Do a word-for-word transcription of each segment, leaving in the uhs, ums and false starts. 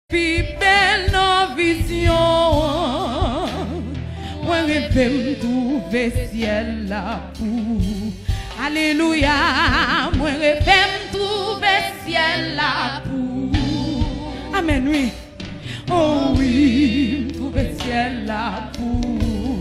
Puis belle nos visions, moi rêve me trouver ciel là pour. Alléluia, moi rêve me trouver ciel là pour. Amen, oui. Oh oui, me trouver ciel là pour.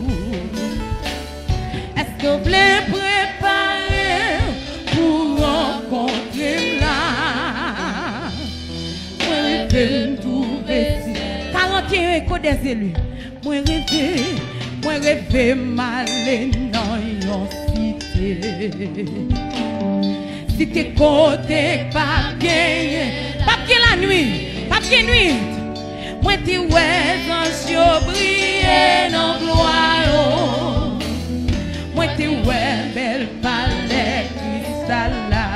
Est-ce que vous voulez préparer pour rencontrer là? Moi rêve me trouver ciel. quarante et un échos des élus. Moi rêve, moi rêve m'aller dans yon cité. Si t'es côté, pas bien, pas bien la nuit, pas bien nuit. Moi t'es ouais, ange briller dans gloire. Moi t'es ouais, belle palais cristal là.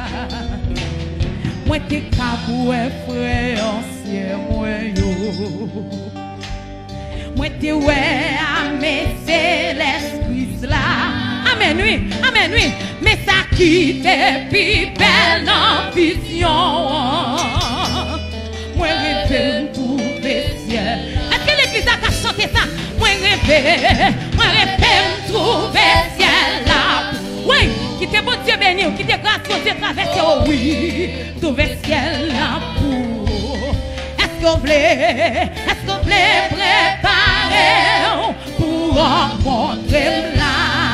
Moi t'es caboué frère ancien moi yo. Moi t'es ouais, à mes célestes là. Amen oui, amen oui. Mais ça qui t'est plus belle dans vision. Moi rêve me trouver ciel. Est-ce que l'église a chanté ça? Moi rêve, moi rêve me trouver ciel là. Oui, qui t'est bon Dieu béni, qui t'est grâce pour Dieu traverser. Oh oui, trouver ciel là pour. Est-ce que vous voulez, est-ce que vous voulez préparer pour rencontrer là?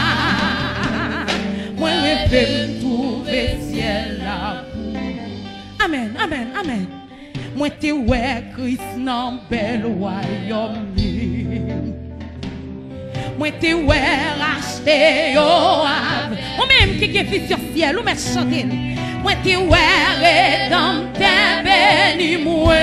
Moi rêve me trouver ciel là pour. Amen, amen, amen. Moi t'es ouais Christ dans bel royaume. Moi t'es ouais racheté au ave. Ou même qui est fils sur ciel ou même chanter. Moi t'es ouais rédempteur béni moi.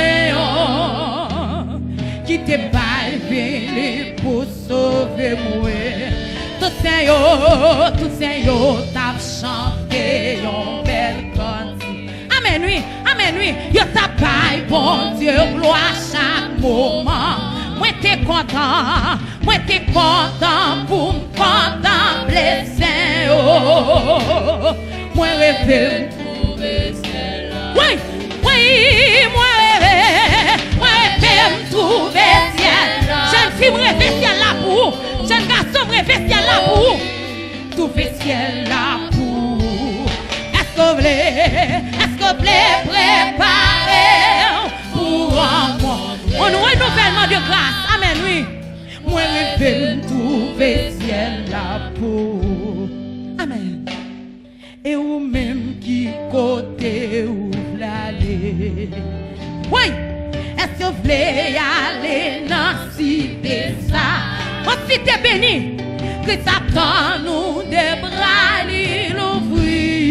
Qui t'es pas venu pour sauver moi. Tout c'est yo, tout c'est yo t'as chanté yon bel cantique. Amen oui, amen oui. Yo t'a paille bon Dieu gloire chaque moment. Moi t'es content, moi t'es content pour me contempler Saint-O. Moi rêve me trouver ciel là. Oui, oui, moi rêve, moi rêve me trouver ciel là. Jeune fille me rêve ciel là pour, jeune garçon me rêve ciel là pour, trouver ciel là pour. Est-ce que vous voulez, est-ce que vous voulez préparer pour rencontrer? On nous renouvellement de grâce. Amen, oui. Moi, je vais me trouver ciel là pour. Amen. Et ou même qui côté où l'aller. Oui. Est-ce que vous voulez aller dans la cité ça? On cité béni. Que ça attend nous des bras l'ouvrir.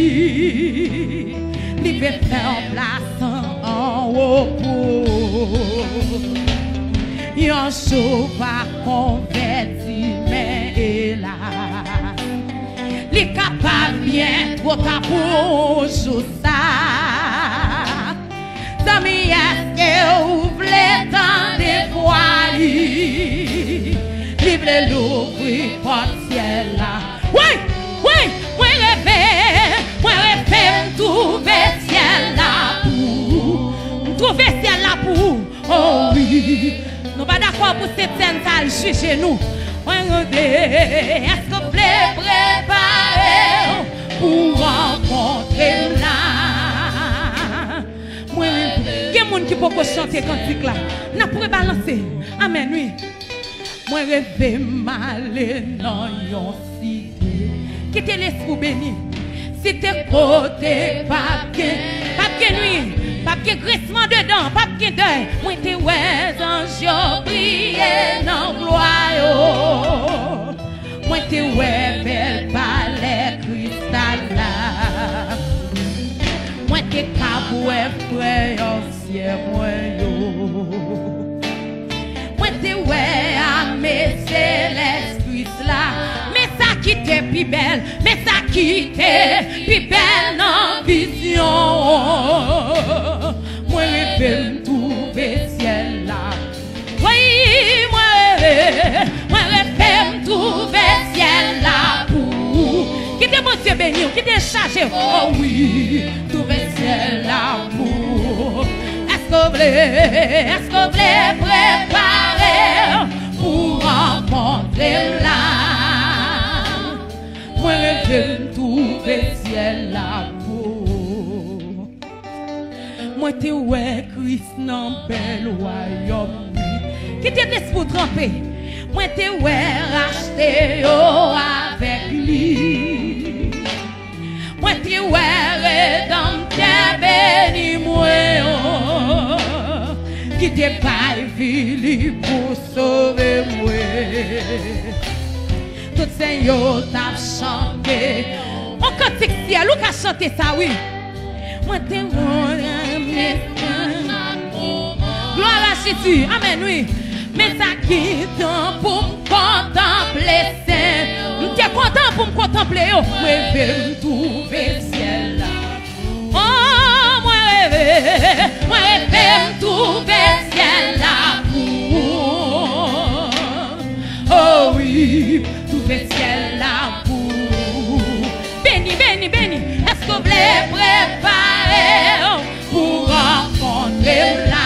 Il veut faire place en haut pour. Yon chauffard converti mais hélas. Li capable bien trop ta pour ça. Zami est-ce que vous voulez tant dévoiler? Livrez l'ouvrir porte ciel là. Oui, oui, moi rêve, moi rêve me trouver ciel là pour. Me trouver ciel là pour. Oh oui. Nous pas d'accord pour cette scène ça juger nous. Est-ce que vous voulez préparer pour rencontrer là? Moi, il y a des gens qui peuvent chanter cantique là. N'a pour balancer. Amen oui. Moi rêve m'aller dans yon cité. Quittez l'esprit béni. C'était côté papier, papier nuit. Pas de grissement dedans, pas de deuil. Moi t'es ouais ange briller dans gloire. Moi t'es ouais belle palais cristal là. Moi t'es caboué frère ancien moi yo. Moi t'es ouais à mes célestes là. Mais ça qui t'est plus belle, mais ça qui t'est plus belle dans vision. Moi rêve me trouver ciel là. Oui, moi rêve, moi rêve me trouver ciel là pour. Qui t'est mon Dieu béni, qui t'est chargé. Oh oui, trouver ciel là pour. Est-ce que vous voulez, est-ce que vous voulez préparer pour rencontrer là? Moi, je vais me trouver ciel là pour. Moi, t'es ouais, Christ, non, bel royaume. Qui t'es laissé pour tremper? Moi, t'es ouais, racheté avec lui. Moi, t'es ouais, rédempteur, béni, moi. Qui t'es pas venu pour sauver moi. Tout Seigneur t'a chanté. On cantique ciel, ou qu'a chanté ça, oui. Moi, t'es gloire à Jésus, amen, oui. Mais ça quitte pour me contempler, c'est. T'es content pour me contempler, oh. Moi, je vais me trouver ciel là. Oh, moi, je vais, moi, je vais me trouver ciel là pour. Oh, oui, trouver ciel là pour. Béni, béni, béni, est-ce que vous voulez préparer pour rencontrer là?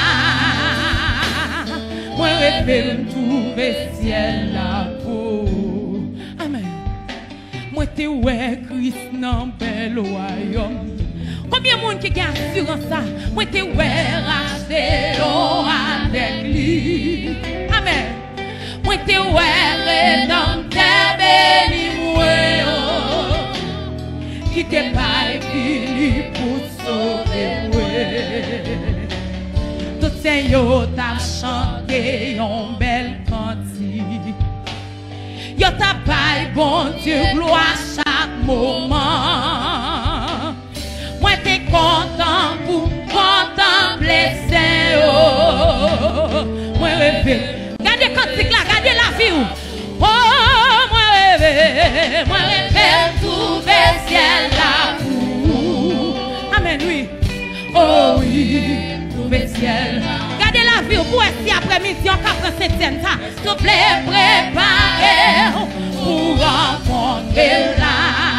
Moi, je vais me trouver ciel là pour. Amen. Moi, t'es ouais, Christ, non, bel royaume. Combien de monde qui a assurance ça? Moi, t'es ouais, racheté avec lui. Amen. Moi, t'es ouais, rédempteur, béni, moi. Qui t'es pas venu pour sauver moi. Tout Seigneur t'a chanté un bel cantique. Yo t'a pas bon Dieu gloire chaque moment. Moi t'es content pour contempler Seigneur. Moi rêve. Regardez cantique là, regardez la vie. Oh moi rêve, moi rêve trouver ciel là pour. Amen oui. Oh oui. Trouver ciel. Gardez la vie pour être après-midi en quatre septième ça. S'il vous plaît, préparez pour rencontrer là.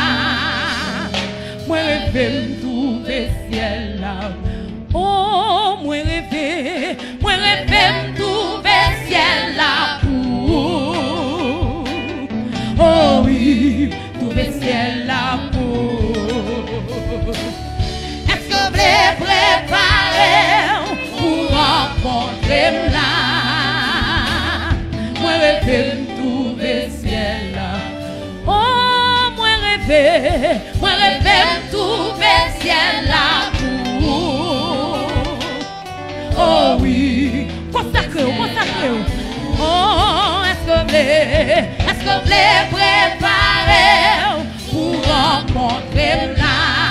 Moi rêve me trouver ciel là. Oh, moi rêve, moi rêve me trouver ciel là pour. Oh oui, trouver ciel là pour. Est-ce que vous voulez préparer pour rencontrer là? Moi rêve me trouver ciel là. Oh, moi rêve, moi rêve me trouver ciel là pour. Oh oui, consacrez, consacrez. Oh, est-ce que vous voulez, est-ce que vous voulez préparer pour rencontrer là?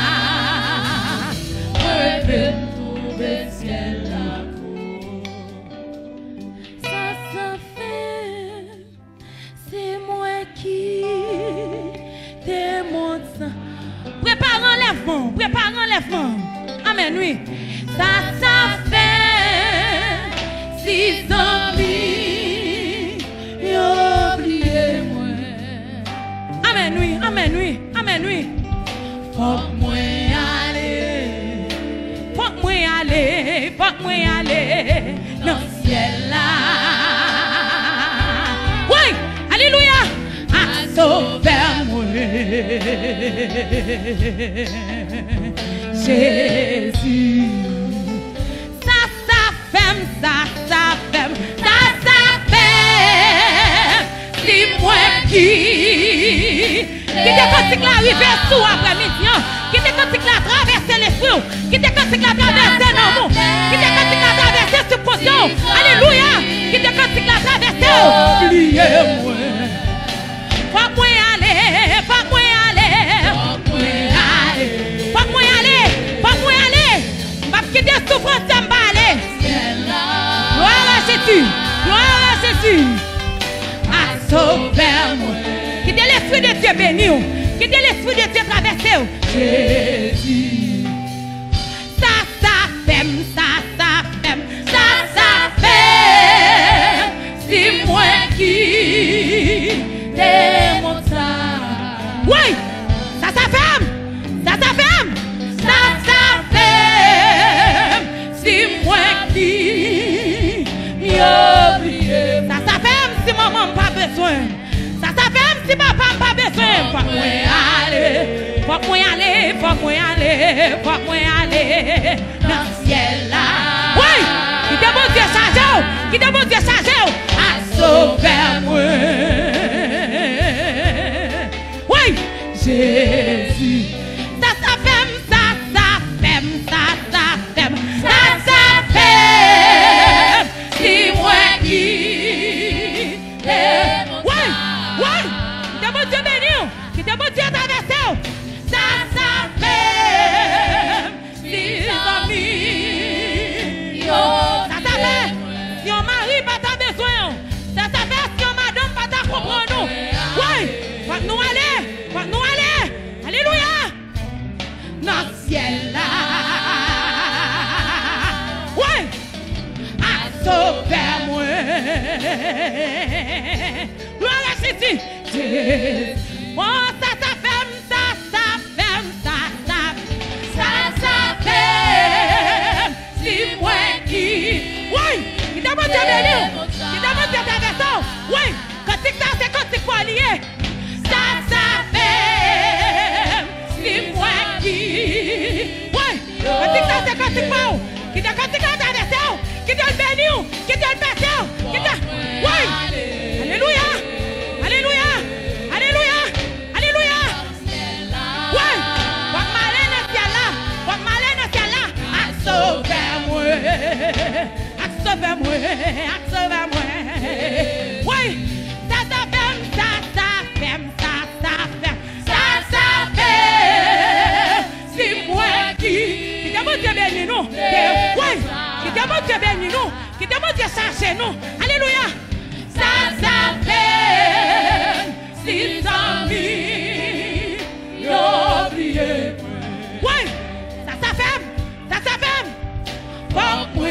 Je vais trouver ciel là pour. Ça, ça fait, c'est moi qui démonte ça. Prépare l'enlèvement, prépare l'enlèvement. Amen, oui. Ça, ça fait, six amis, oubliez moi. Amen, oui, amen, oui, amen, oui. Faut que moi aller, faut que moi aller, faut que moi aller dans le ciel là. Oui, alléluia. À sauver moi, Jésus. Ça, ça fait, ça, ça fait, ça, ça fait. C'est moi qui. Qui te cantique la rivière sous après-midi, qui te cantique la traverser l'esprit, qui te cantique la traverser l'amour, qui te cantique la traverser subconscient, alléluia, qui te cantique la traverser. Oubliez-moi, faut que moi aller, faut que moi aller, faut que moi aller, faut que moi aller, faut que moi aller, parce que des souffrances ça me aller. Gloire à Jésus, gloire à Jésus, à sauver moi. Qui est l'esprit de Dieu béni, qui est l'esprit de Dieu traversé. Jésus. Ça, ça fait, ça, ça fait, ça, ça fait. C'est moi qui démonte ça. Oui, ça, ça fait, ça, ça fait, ça, ça fait. C'est moi qui faut que moi aller, faut que moi aller, faut que moi aller, faut que moi aller dans le ciel là. Oui, qui te bon Dieu chargé, qui te bon Dieu chargé, à sauver moi. Oui, Jésus. Ça, ça fait, ça, ça fait, ça, ça fait, ça, ça fait. Si moi qui est mon oui, oui, qui te bon Dieu béni, qui te bon Dieu traversé. Ça, ça fait. Si amis, ça, ça fait. Si on mari pas ta besoin, ça, ça fait. Si on madame pas ta comprendre nous. Oui, faut que nous aller, faut que nous aller. Alléluia. Dans le ciel là. Oui. À sauver moi. Gloire à Jésus. Oh, ça, ça fait, ça, ça fait, ça, ça, ça, ça fait. Si moi qui. Oui. Qui t'a montré béni. Qui t'a montré ta version. Oui. Quand c'est ça, c'est quand c'est quoi lié. Ça, ça fait. Si moi qui. Oui. Quand c'est ça, c'est quand c'est quoi. Qui t'a quand c'est quand ta version. Qui t'a le béni. Qui t'a le version. Qui t'a. Oui. Alléluia. Alléluia. Alléluia. Alléluia. Oui. Faut m'aller dans ce ciel là. Faut m'aller dans ce ciel là. À sauver moi. À sauver moi. À sauver moi. Oui. Ça, ça fait, ça, ça fait, ça, ça fait, ça, ça fait. Si moi qui, qui t'a montré béni nous, oui, qui t'a montré béni nous, qui t'a montré chercher nous, alléluia. Ça, ça fait, si t'as mis, oublié. Oui, ça, ça fait, ça, ça fait. Faut que moi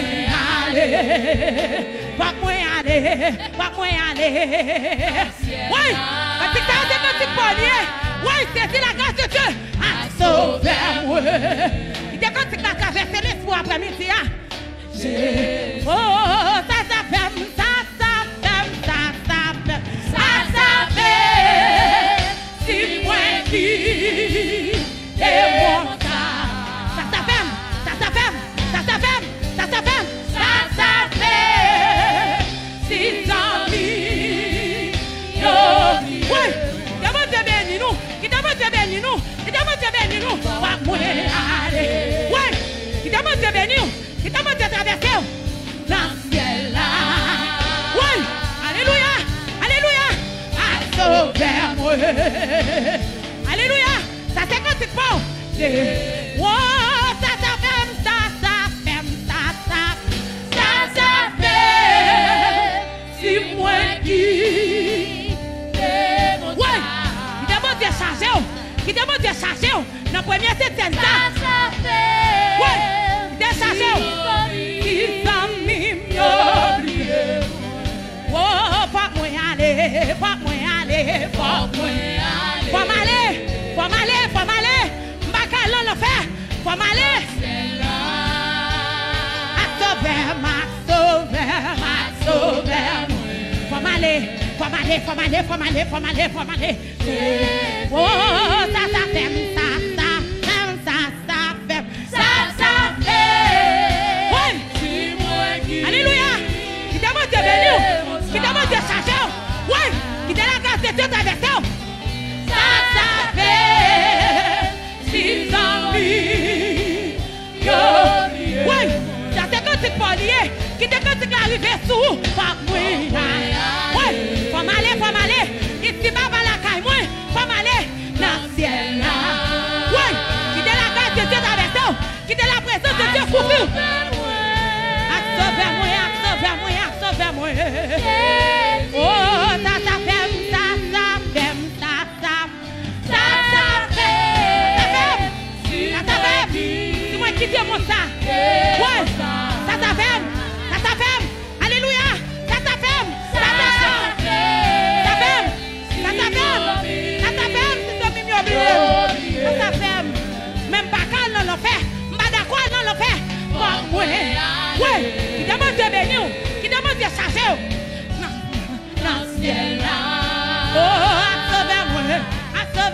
aller, faut que moi aller, faut que moi aller. Oui, parce que ça c'est notre polier. Oui, c'est la grâce de Dieu. À sauver moi. Il était quand tu as traversé les fois après-midi. Oh, ça, ça fait, ça, ça fait, ça, ça fait, ça, ça fait. Si moi qui est mon ça, ça fait, ça, ça fait, ça, ça fait, ça, ça fait, ça, ça fait. Si t'as mis, oui, qui t'a montré béni nous, qui t'a montré béni nous, qui t'a montré béni nous, va moi aller. Oui, qui t'a montré béni nous, qui t'a montré traverser dans le ciel là. Oui, alléluia, alléluia, à sauver moi. Alléluia, ça c'est quand tu parles. Oh, ça, ça fait, ça, ça fait, ça, ça, ça, ça fait. Si moi qui est mon ouais, qui t'a montré charger, qui t'a montré charger, dans la première septième ça, ça fait. Ouais, qui t'a chargé, qui t'a mis oublié. Oh, faut moi aller, faut moi aller, faut moi aller, faut m'aller, faut m'aller, faut m'aller. M'bakal l'en faire, faut m'aller. À sauver, m'a sauver, m'a sauver. Faut m'aller, faut m'aller, faut m'aller, faut m'aller, faut m'aller, faut m'aller. Oh, ça, ça fait, ça, ça fait, ça, ça fait, ça, ça fait. Oui, alléluia. Qui t'a montré béni, qui t'a montré chargé. Oui, qui t'a la grâce de Dieu traversé. Ça, ça fait. Si envie, oui, ça c'est quand tu es lié, qui te quand tu es arrivé sous, pas moi. Oui, faut m'aller, faut m'aller. Ici, pas la caille, moi, faut m'aller dans le ciel là. Oui, qui te la grâce de Dieu traversé, qui te la présence de Dieu couvert. Sauve-moi, sauve-moi, sauve-moi. Oh, ça, ça fait, ça, ça fait, ça, ça, ça, ça fait. Ça, ça fait. C'est moi qui dis mon ça. Ouais, ça, ça fait, ça, ça fait. Alléluia, ça, ça fait, ça, ça fait. Ça fait, ça, ça fait, ça, ça fait. C'est ce mimi oublié. Ça, ça fait. Même pas quand on l'a fait, pas d'accord on l'a fait. Bon, ouais, ouais. Qui demande de bénir, qui demande de charger. Non, non, ciel là. Oh, à sauver moi, à sauver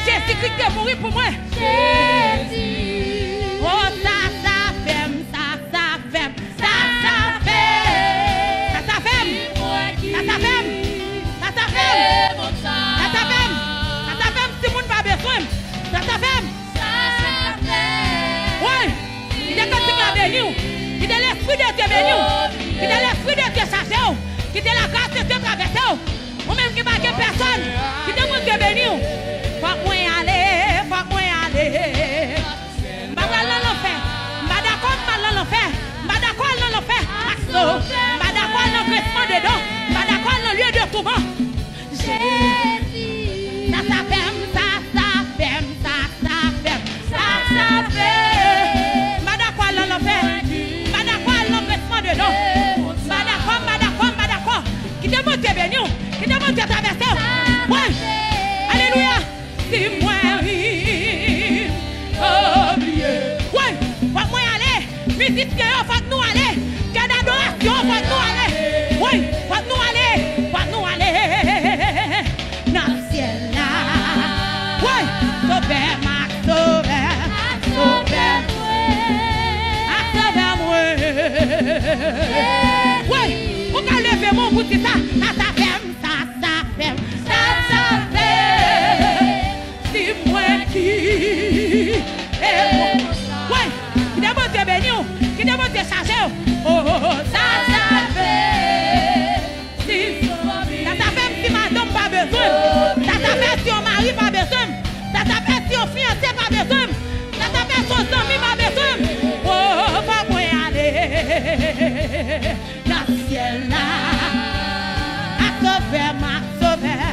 Jésus-Christ est mort pour moi. Jésus. Oh, ça, ça fait, ça, ça fait, ça, ça fait. Ça, ça fait. Ça, ça fait. Ça, ça fait. Ça, ça fait. Ça, ça fait. Si moun pas besoin. Ça, ça fait. Oui. Il est comme si la béni. Il est l'esprit de Dieu béni. Il est l'esprit de Dieu chassé. Il est la grâce de Dieu traversée. Ou même qui ne parle personne. Il est mon Dieu béni. Faut que moi aller. Faut que moi aller. Je ne vais pas l'enfer. Je ne vais pas d'accord avec l'enfer. Je ne vais pas d'accord avec l'enfer. Je ne vais pas d'accord avec l'engraissement dedans. Je ne vais pas d'accord avec le lieu de tourment. Jésus. Ça, ça ferme, ça, ça ferme, ça, ça ferme, ça, ça ferme. Je ne vais pas d'accord avec l'enfer. Je ne vais pas d'accord avec l'engraissement dedans. Je ne vais pas d'accord, je ne vais pas d'accord, je ne vais pas d'accord. Qui te monte béni, qui te monte traversé. Oui. Alléluia. Si moi, oublié. Oui, faut que moi aller. Musique, faut que nous aller. Quelle adoration, faut que nous aller. Oui, faut que nous aller. Faut que nous aller. Dans le ciel là. Oui, sauver ma sauver. Sauver moi. Sauver moi. Oui, vous pouvez lever mon bout de ça. Ça, ça ferme, ça, ça ferme. Ça, ça ferme. Si moi qui est bon. Oui, qui est bon Dieu béni, qui est bon Dieu chargé. Oh, oh, oh, ça, ça fait. Si, ça, ça fait si madame pas besoin. Ça, ça fait si on mari pas besoin. Ça, ça fait si on fiancé pas besoin. Ça, ça fait si on ami pas besoin. Oh, pas moi aller. Dans le ciel là. À sauver, ma sauver.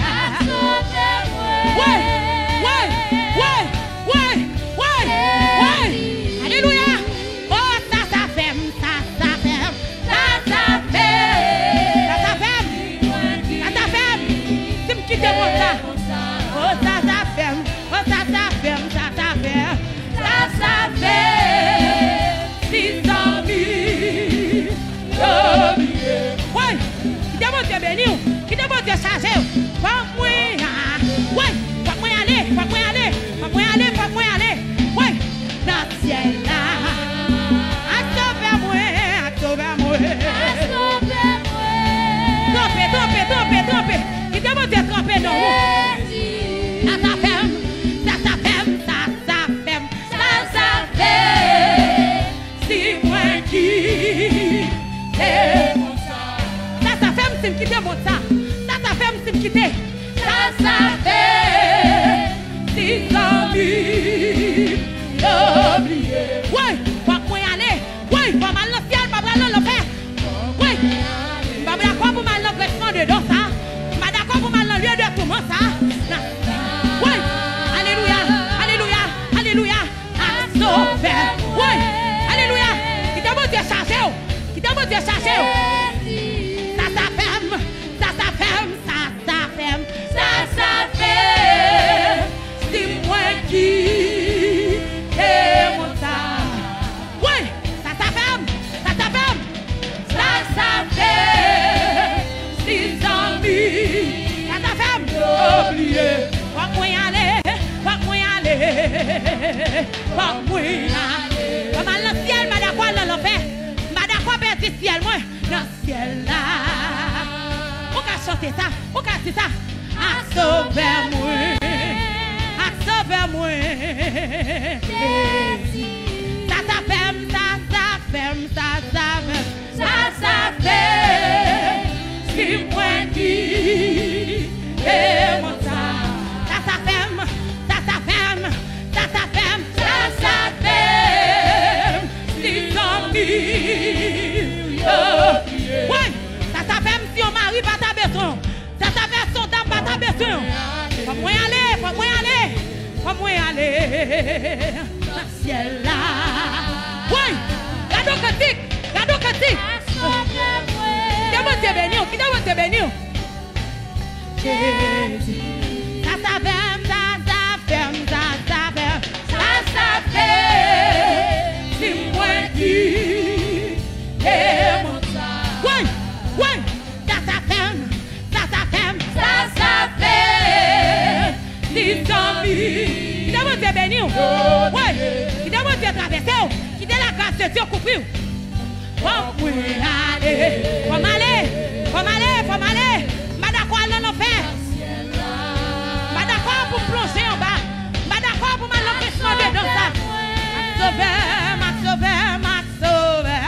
Ouais, ouais, ouais, ouais, ouais, ouais. Alléluia. Oh, ça, ça ferme, ça, ça ferme, ça, ça ferme, ça, ça ferme, ça, ça ferme. Si me quitte mon ça. Oh, ça, ça ferme, oh, ça, ça ferme, ça, ça ferme, ça, ça ferme. Si zombies, zombies. Ouais, qui te monte béni, qui te monte chargé. Pas moi, ouais, pas moi aller, pas moi aller, pas moi aller, pas moi aller. Ouais, dans le ciel là. À sauver moi, à sauver moi. Trompez, trompez, trompez, trompez. Qui te monte tromper non. Ça, ça ferme, ça, ça ferme, ça, ça ferme, ça, ça ferme. Si moi qui est mon ça. Ça, ça ferme, si me quitte mon ça. Ça, ça ferme, si me quitte. Ça, ça fait. Si zombies, oublié. Oui, faut que moi aller. Oui, faut mal le ciel, pas mal le faire. Oui, pas d'accord pour mal l'engraissement dedans ça. Pas d'accord pour mal le lieu de tourment ça. Oui, alléluia, alléluia, alléluia. À sauver. Oui, alléluia. Qui t'a beau Dieu chargé. Qui t'a beau Dieu chargé. Ça, ça ferme. Ça, ça ferme. Ça, ça ferme. Ça, ça ferme. C'est moi qui est mon ça. Oui, ça, ça ferme. Ça, ça ferme. Ça, ça ferme. C'est zombies. Ça, ça ferme. Oublié. Faut que moi aller. Faut que moi aller. Faut que moi aller. Pas mal le ciel, mais d'accord dans l'enfer. Mais d'accord perdre le ciel, moi. Dans le ciel là. On va chanter ça. On va chanter ça. À sauver moi. À sauver moi. Ça, ça ferme, ça, ça ferme, ça, ça ferme. Ça, ça ferme. C'est moi qui est mon ça. Ça, ça ferme, ça, ça ferme, ça, ça ferme, ça, ça ferme. C'est zombies. Ouais, ça, ça ferme si on marie pas ta besoin. Ça, ça ferme son dame pas ta besoin. Faut moi aller, faut moi aller, faut moi aller. Dans le ciel là. Ouais, gado cantique, gado cantique. Qui t'a monté béni, qui t'a monté béni. Jésus. Ça, ça ferme, ça, ça ferme, ça, ça ferme, ça, ça ferme. C'est moi qui est mon ça. Ouais, ouais, ça, ça ferme, ça, ça ferme, ça, ça ferme. C'est zombies. Jésus a coupé. Faut aller, faut aller, faut aller, faut aller. Pas d'accord à l'enfer. Pas d'accord pour plonger en bas. Pas d'accord pour m'encaissement dedans ça. Sauveur, ma sauveur, ma sauveur.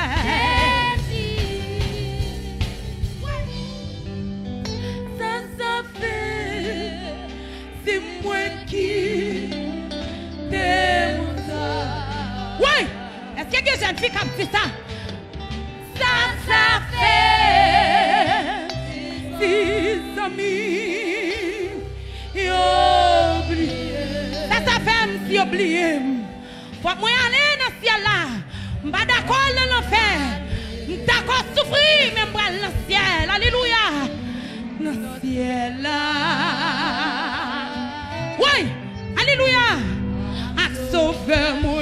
Ça, ça fait, c'est moi qui t'aime. Oui, est-ce qu'il y a des jeunes filles qui fait ça? Ça, ça fait, six amis, oublié. Ça, ça fait, si oublié. Faut que moi aller dans ce ciel là. Je ne suis pas d'accord dans l'enfer. Je suis d'accord souffrir même dans le ciel. Alléluia. Dans le ciel là. Oui. Alléluia. À sauver moi.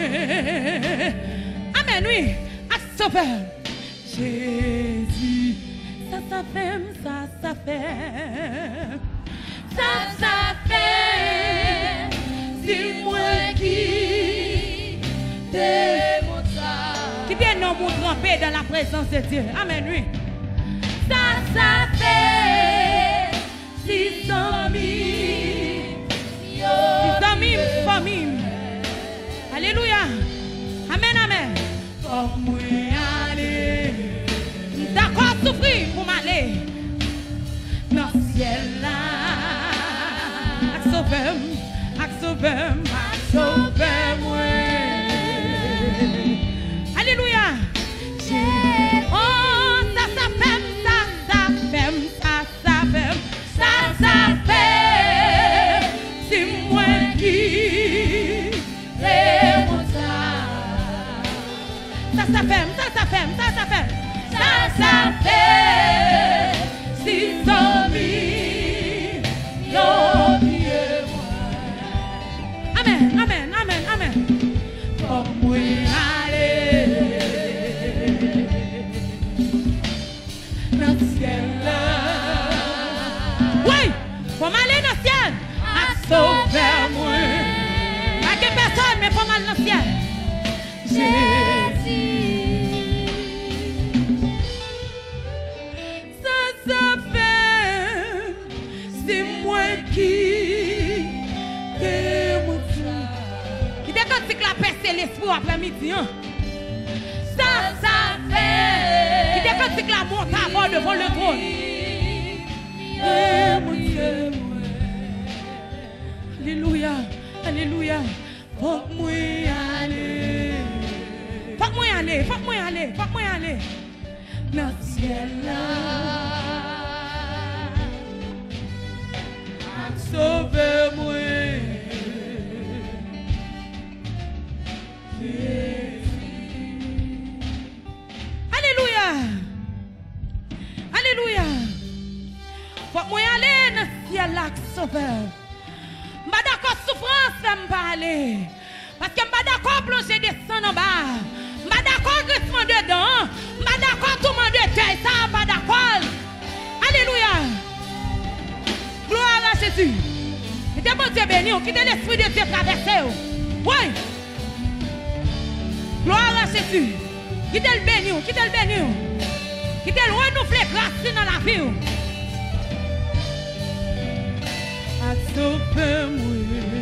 Amen, oui. À sauver. Jésus. Ça, ça fait, ça, ça fait. Ça, ça fait. C'est moi qui t'aime. Qui vient nous tremper dans la présence de Dieu. Amen, oui. Ça, ça fait six amis. Six amis, famille. Alléluia. Amen, amen. Pour moi aller. D'accord, souffrir pour m'aller. Dans le ciel là. Sauveur. Sauveur, sauve-moi. Alléluia. Oh, ça, ça fait, ça, ça fait, ça, ça fait, ça, ça fait. C'est moi qui t'aime ça. Ça, ça fait, ça, ça fait, ça, ça fait, ça, ça fait. C'est amis, amen, amen, amen. Pour moi aller dans le ciel. Oui, pour m'aller dans le ciel. À sauver moi. Pas que personne, mais pour m'aller dans le ciel. Jésus. Ça, ça fait. C'est moi qui t'aime. Quand la paix c'est l'esprit après-midi. Hein? Ça, ça fait. Qui décante que la monte à bord devant le trône. Oh mon Dieu. Alléluia. Alléluia. Faut que moi aller. Faut que moi aller. Faut que moi aller. Faut que moi aller. Dans le ciel là. Sauve-moi. Alléluia. Alléluia. Faut que moi aller dans le ciel là, sauveur. Je ne suis pas d'accord souffrance, je ne pas aller. Parce que je ne suis pas d'accord plonger descendre en bas. Je ne suis pas d'accord grissement dedans. Je ne suis pas d'accord tout le monde de Dieu. Ça, je ne suis pas d'accord. Alléluia. Gloire à Jésus. Quittez mon Dieu béni. Quittez l'esprit de Dieu traversé. Oui. Gloire à Jésus. Quittez le béni. Quittez le béni. Quittez le renouveler grâce dans la vie. À sauver-moi.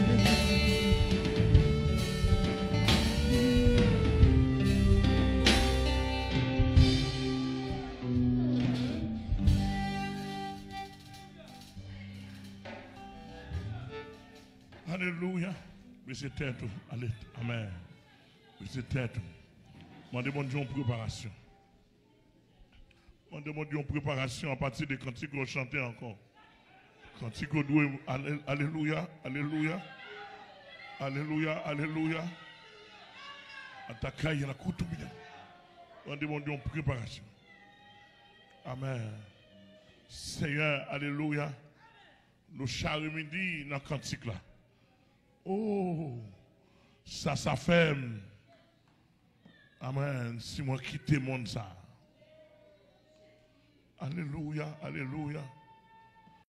Alléluia. Monsieur tête. Allez. Amen. Monsieur tête. Je demande une préparation. Je demande une préparation à partir des cantiques qu'on chantait encore. Cantiques qu'on doit. Alléluia. Alléluia. Alléluia. Alléluia. Attaquer la couteau bien. On demande une préparation. Amen. Seigneur, alléluia. Nous charrons midi dans le cantique là. Oh, ça, ça fait. Amen. Si moi quitte le monde ça. Alléluia, alléluia.